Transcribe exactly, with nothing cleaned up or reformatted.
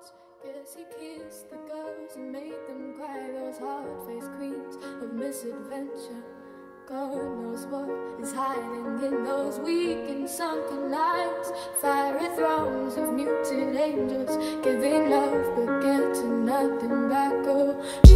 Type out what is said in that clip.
hearts. Guess he kissed the girls and made them cry, those hard-faced queens of misadventure. God knows what is hiding in those weak and sunken lines. Fiery thrones of muted angels, giving love but getting nothing back. Oh,